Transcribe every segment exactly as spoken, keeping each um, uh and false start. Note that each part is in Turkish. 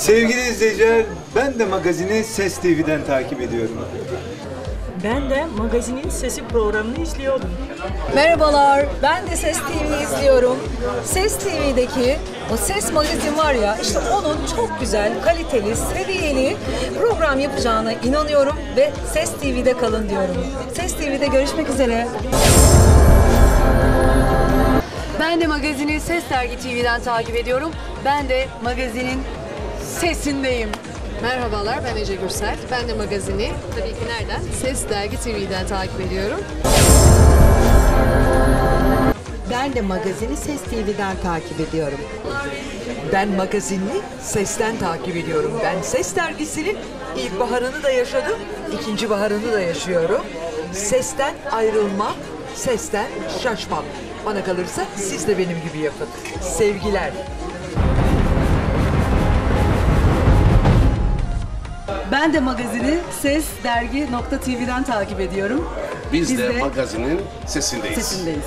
Sevgili izleyiciler, ben de magazini Ses T V'den takip ediyorum. Ben de magazinin sesi programını izliyordum. Merhabalar, ben de Ses T V'yi izliyorum. Ses T V'deki o Ses magazin var ya, işte onun çok güzel, kaliteli, seviyeli program yapacağına inanıyorum ve Ses T V'de kalın diyorum. Ses T V'de görüşmek üzere. Ben de magazini Ses Dergi T V'den takip ediyorum. Ben de magazinin sesindeyim. Merhabalar, ben Ece Gürsel. Ben de magazini tabii ki nereden? Ses Dergi T V'den takip ediyorum. Ben de magazini Ses T V'den takip ediyorum. Ben magazini Ses'ten takip ediyorum. Ben Ses Dergisi'nin ilk baharını da yaşadım, ikinci baharını da yaşıyorum. Sesten ayrılmam, sesten şaşmam. Bana kalırsa siz de benim gibi yapın. Sevgiler. Ben de magazini Ses Dergi nokta T V'den takip ediyorum. Biz, Biz de, de magazinin sesindeyiz. sesindeyiz.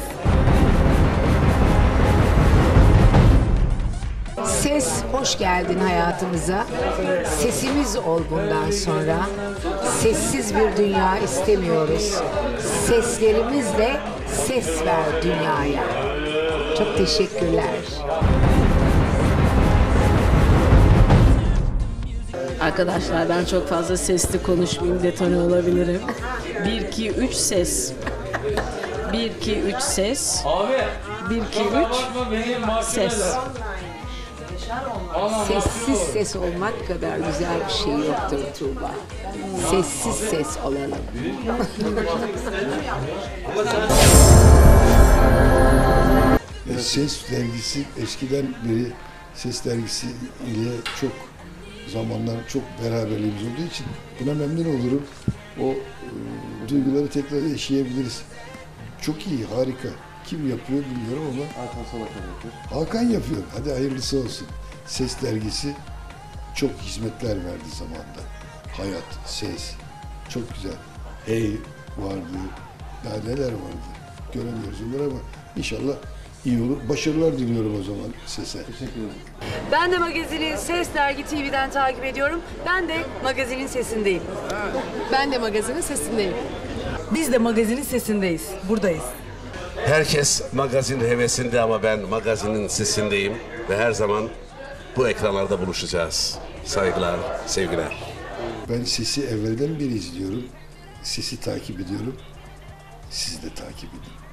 Ses hoş geldin hayatımıza. Sesimiz ol bundan sonra. Sessiz bir dünya istemiyoruz. Seslerimizle ses ver dünyaya. Çok teşekkürler. Arkadaşlar ben çok fazla sesli konuşmayayım, detone olabilirim. bir, iki, üç ses. bir, iki, üç ses. bir, iki, üç ses. Sessiz ses olmak kadar güzel bir şey yoktur Tuğba. Sessiz ses olalım. Ses dergisi eskiden beri Ses dergisi ile çok zamanlar çok beraberliğimiz olduğu için buna memnun olurum. O e, duyguları tekrar yaşayabiliriz. Çok iyi, harika. Kim yapıyor bilmiyorum ama Hakan Salakar yapıyor. Hakan yapıyor. Hadi hayırlısı olsun. Ses dergisi çok hizmetler verdi zamanda. Hayat, ses. Çok güzel. Hey vardı. Daha neler vardı. Göremiyoruz onları ama inşallah iyi olur. Başarılar diliyorum o zaman Ses'e. Teşekkür ederim. Ben de magazini Ses Dergi T V'den takip ediyorum. Ben de magazinin sesindeyim. Ben de magazinin sesindeyim. Biz de magazinin sesindeyiz. Buradayız. Herkes magazin hevesinde ama ben magazinin sesindeyim. Ve her zaman bu ekranlarda buluşacağız. Saygılar, sevgiler. Ben Ses'i evvelden beri izliyorum. Ses'i takip ediyorum. Siz de takip edin.